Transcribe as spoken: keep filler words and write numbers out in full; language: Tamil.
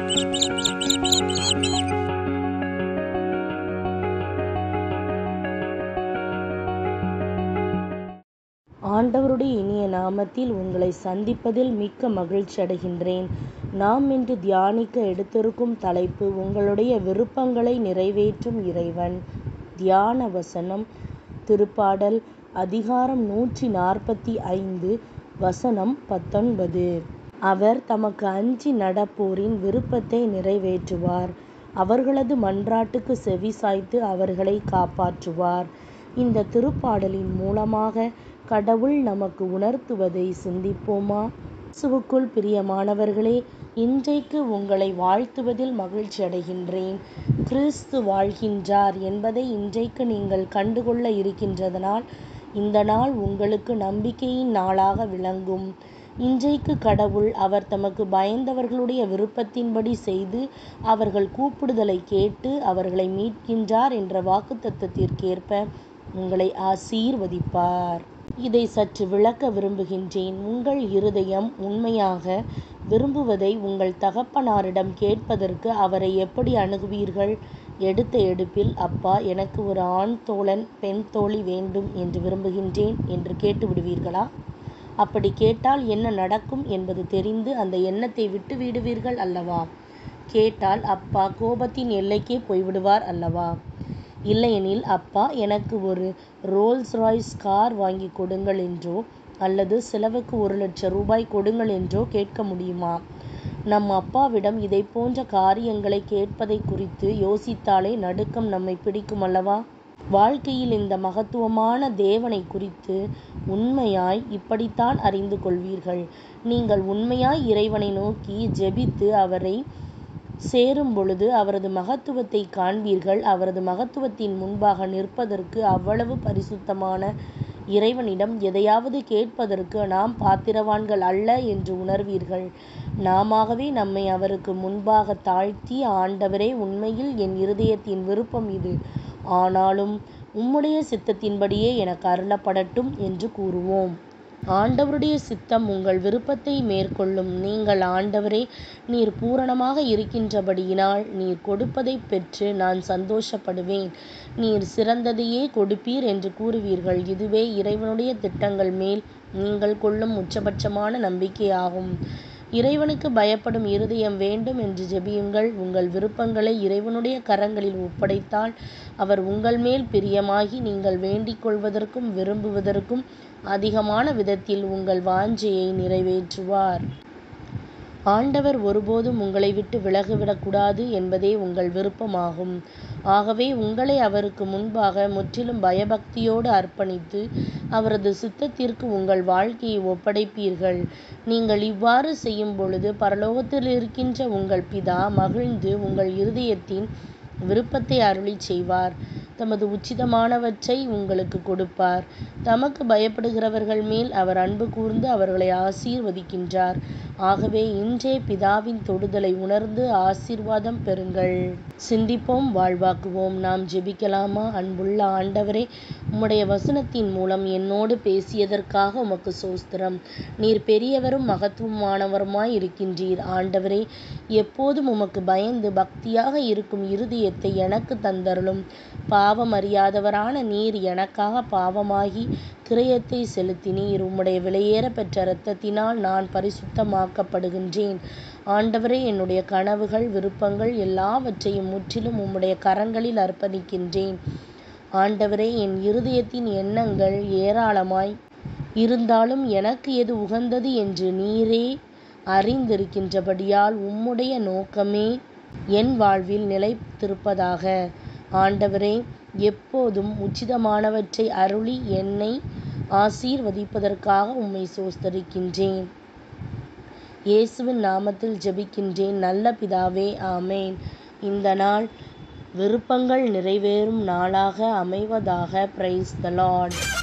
ஆண்டவருடைய இனிய நாமத்தில் உங்களை சந்திப்பதில் மிக்க மகிழ்ச்சி அடைகின்றேன். நாம் இன்று தியானிக்க எடுத்திருக்கும் தலைப்பு உங்களுடைய விருப்பங்களை நிறைவேற்றும் இறைவன். தியான வசனம் திருப்பாடல் அதிகாரம் நூற்றி நாற்பத்தி ஐந்து வசனம் பத்தொன்பது. அவர் தமக்கு அஞ்சி நடப்போரின் விருப்பத்தை நிறைவேற்றுவார். அவர்களது மன்றாட்டுக்கு செவிசாய்த்து அவர்களை காப்பாற்றுவார். இந்த திருப்பாடலின் மூலமாக கடவுள் நமக்கு உணர்த்துவதை சிந்திப்போமா? இயேசுவுக்குள் பிரியமானவர்களே, இன்றைக்கு உங்களை வாழ்த்துவதில் மகிழ்ச்சி அடைகின்றேன். கிறிஸ்து வாழ்கின்றார் என்பதை இன்றைக்கு நீங்கள் கண்டுகொள்ள இருக்கின்றதனால் இந்த நாள் உங்களுக்கு நம்பிக்கையின் நாளாக விளங்கும். இன்றைக்கு கடவுள் அவர் தமக்கு பயந்தவர்களுடைய விருப்பத்தின்படி செய்து அவர்கள் கூப்பிடுதலை கேட்டு அவர்களை மீட்கின்றார் என்ற வாக்குத்தத்தத்திற்கேற்ப உங்களை ஆசீர்வதிப்பார். இதை சற்று விளக்க விரும்புகின்றேன். உங்கள் இருதயம் உண்மையாக விரும்புவதை உங்கள் தகப்பனாரிடம் கேட்பதற்கு அவரை எப்படி அணுகுவீர்கள்? எடுத்த எடுப்பில், அப்பா, எனக்கு ஒரு ஆண் தோழன் பெண் தோழி வேண்டும் என்று விரும்புகின்றேன் என்று கேட்டு விடுவீர்களா? அப்படி கேட்டால் என்ன நடக்கும் என்பது தெரிந்து அந்த எண்ணத்தை விட்டு விடுவீர்கள் அல்லவா? கேட்டால் அப்பா கோபத்தின் எல்லைக்கே போய்விடுவார் அல்லவா? இல்லையெனில், அப்பா, எனக்கு ஒரு ரோல்ஸ் ராய்ஸ் கார் வாங்கி கொடுங்கள் என்றோ அல்லது செலவுக்கு ஒரு லட்சம் ரூபாய் கொடுங்கள் என்றோ கேட்க முடியுமா? நம் அப்பாவிடம் இதை போன்ற காரியங்களை கேட்பதை குறித்து யோசித்தாலே நடுக்கம் நம்மை பிடிக்கும் அல்லவா? வாழ்க்கையில் இந்த மகத்துவமான தேவனை குறித்து உண்மையாய் இப்படித்தான் அறிந்து கொள்வீர்கள். நீங்கள் உண்மையாய் இறைவனை நோக்கி ஜெபித்து அவரை சேரும் பொழுது அவரது மகத்துவத்தை காண்பீர்கள். அவரது மகத்துவத்தின் முன்பாக நிற்பதற்கு, அவ்வளவு பரிசுத்தமான இறைவனிடம் எதையாவது கேட்பதற்கு நாம் பாத்திரவான்கள் அல்ல என்று உணர்வீர்கள். நாமாகவே நம்மை அவருக்கு முன்பாக தாழ்த்தி, ஆண்டவரே, உண்மையில் என் இருதயத்தின் விருப்பம் இது, ஆனாலும் உம்முடைய சித்தத்தின்படியே எனக்கு அருளப்படட்டும் என்று கூறுவோம். ஆண்டவருடைய சித்தம் உங்கள் விருப்பத்தை மேற்கொள்ளும். நீங்கள், ஆண்டவரே, நீர் பூரணமாக இருக்கின்றபடியினால் நீர் கொடுப்பதை பெற்று நான் சந்தோஷப்படுவேன், நீர் சிறந்ததையே கொடுப்பீர் என்று கூறுவீர்கள். இதுவே இறைவனுடைய திட்டங்கள் மேல் நீங்கள் கொள்ளும் உச்சபட்சமான நம்பிக்கையாகும். இறைவனுக்கு பயப்படும் இருதயம் வேண்டும் என்று ஜெபியுங்கள். உங்கள் விருப்பங்களை இறைவனுடைய கரங்களில் ஒப்படைத்தால் அவர் உங்கள் மேல் பிரியமாகி நீங்கள் வேண்டிக் கொள்வதற்கும் விரும்புவதற்கும் அதிகமான விதத்தில் உங்கள் வாஞ்சையை நிறைவேற்றுவார். ஆண்டவர் ஒருபோதும் உங்களை விட்டு விலகிவிடக்கூடாது என்பதே உங்கள் விருப்பமாகும். ஆகவே உங்களை அவருக்கு முன்பாக முற்றிலும் பயபக்தியோடு அர்ப்பணித்து அவரது சித்தத்திற்கு உங்கள் வாழ்க்கையை ஒப்படைப்பீர்கள். நீங்கள் இவ்வாறு செய்யும் பொழுது பரலோகத்தில் இருக்கின்ற உங்கள் பிதா மகிழ்ந்து உங்கள் இருதயத்தின் விருப்பத்தை அருளிச் செய்வார். தமது உச்சிதமானவற்றை உங்களுக்கு கொடுப்பார். தமக்கு பயப்படுகிறவர்கள் மேல் அவர் அன்பு கூர்ந்து அவர்களை ஆசீர்வதிக்கின்றார். ஆகவே இன்றே பிதாவின் தொடுதலை உணர்ந்து ஆசீர்வாதம் பெறுங்கள். சிந்திப்போம், வாழ்வாக்குவோம். நாம் ஜெபிக்கலாமா? அன்புள்ள ஆண்டவரே, உம்முடைய வசனத்தின் மூலம் என்னோடு பேசியதற்காக உமக்கு சோஸ்திரம். நீர் பெரியவரும் மகத்துவமானவருமாய் இருக்கின்றீர். ஆண்டவரே, எப்போதும் உமக்கு பயந்து பக்தியாக இருக்கும் இருதயத்தை எனக்கு தந்தருளும். பாவம் அறியாதவரான நீர் எனக்காக பாவமாகி கிரயத்தை செலுத்தினீர். உம்முடைய விலையேற பெற்ற இரத்தத்தினால் நான் பரிசுத்தமாக்கப்படுகின்றேன். ஆண்டவரே, என்னுடைய கனவுகள், விருப்பங்கள் எல்லாவற்றையும் முற்றிலும் உம்முடைய கரங்களில் அர்ப்பணிக்கின்றேன். ஆண்டவரே, என் இருதயத்தின் எண்ணங்கள் ஏராளமாய் இருந்தாலும் எனக்கு எது உகந்தது என்று நீரே அறிந்திருக்கின்றபடியால் உம்முடைய நோக்கமே என் வாழ்வில் நிலைத்திருப்பதாக. ஆண்டவரே, எப்போதும் உச்சிதமானவற்றை அருளி என்னை ஆசீர்வதிப்பதற்காக உம்மை சோஸ்தரிக்கின்றேன். இயேசுவின் நாமத்தில் ஜெபிக்கின்றேன் நல்ல பிதாவே, ஆமேன். இந்த நாள் விருப்பங்கள் நிறைவேறும் நாளாக அமைவதாக. Praise the Lord.